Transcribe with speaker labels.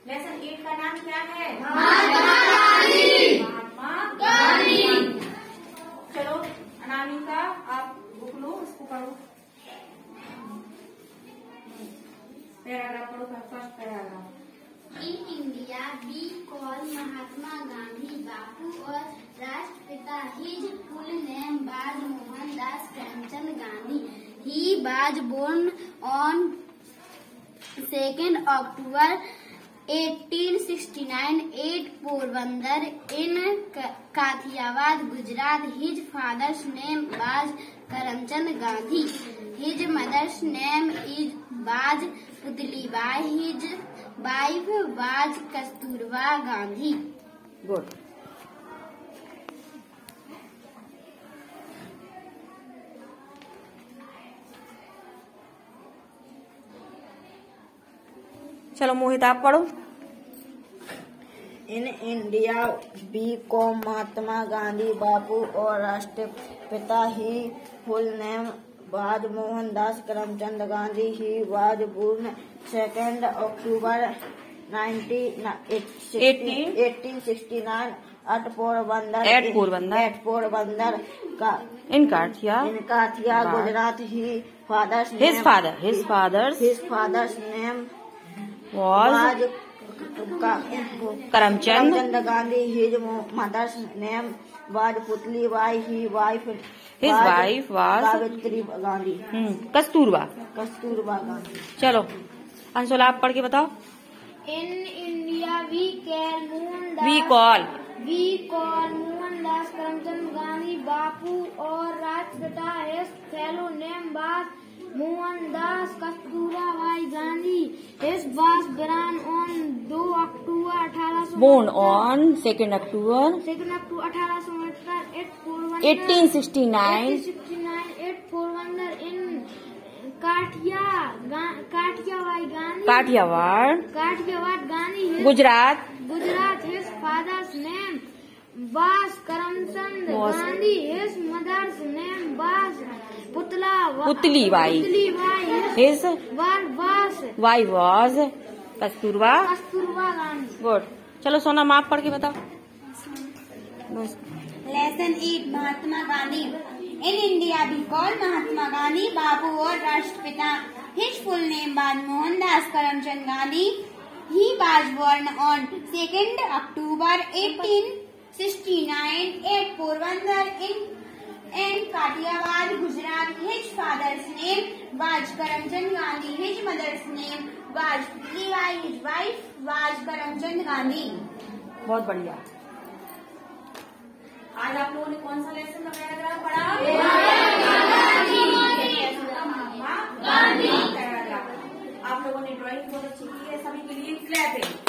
Speaker 1: Lesson 8 का नाम क्या है?
Speaker 2: महात्मा गांधी।
Speaker 1: महात्मा
Speaker 2: गांधी।
Speaker 1: चलो अनामिका, आप बुक लो, इसको पढ़ो। पैराग्राफ पढ़ो, first paragraph.
Speaker 2: In India, we call Mahatma Gandhi Bapu और राष्ट्रपिता. His full name was Mohandas Karamchand Gandhi. He was born on 2nd October 1869 at Porbandar in Kathiawad, Gujarat. His father's name was Karamchand Gandhi. His mother's name was Putlibai. His wife was Kasturba Gandhi.
Speaker 1: Good. चलो मोहित आप पढ़ो।
Speaker 3: In India we को महात्मा गांधी बापू और राष्ट्रपिता. He full name was Mohandas Karamchand Gandhi. He was born 2nd October 1869 at Porbandar.
Speaker 1: In Kathia
Speaker 3: Gujarat. His father's name
Speaker 1: was Karamchand
Speaker 3: Gandhi. His mother's name was Putlibai. His wife
Speaker 1: was
Speaker 3: Savitri Gandhi.
Speaker 1: Kasturba.
Speaker 3: Gandhi.
Speaker 1: चलो अंशुल आप पढ़ के बताओ।
Speaker 2: In India, we call Mohandas Karamchand Gandhi Bapu और राष्ट्रपिता. His fellow name was Mohandas Kasturba Gandhi. His was born on 2 October 1869.
Speaker 1: Born on 2nd October 1869
Speaker 2: at Porbandar in
Speaker 1: Kathiawar
Speaker 2: Gandhi.
Speaker 1: Gujarat.
Speaker 2: His father's name was Karamchand Gandhi. His mother's name was
Speaker 1: Putlibai. His wife was Kasturba
Speaker 2: Gandhi.
Speaker 1: Good. चलो सोनम आप पढ़ के बताओ।
Speaker 2: Lesson 8 Mahatma Gandhi. In India, we call Mahatma Gandhi Bapu और राष्ट्रपिता. His full name was Mohandas Karamchand Gandhi. He was born on 2nd October 1869 at Porbandar in Kathiawad, Gujarat. His father's name was Karamchand Gandhi. His mother's name was Putlibai. His wife was Karamchand Gandhi.
Speaker 1: बहुत बढ़िया। आज आप लोगों ने कौन सा lesson का paragraph पढ़ा? आप लोगों ने ड्राइंग बहुत अच्छी की है, सभी के लिए क्लैपिंग।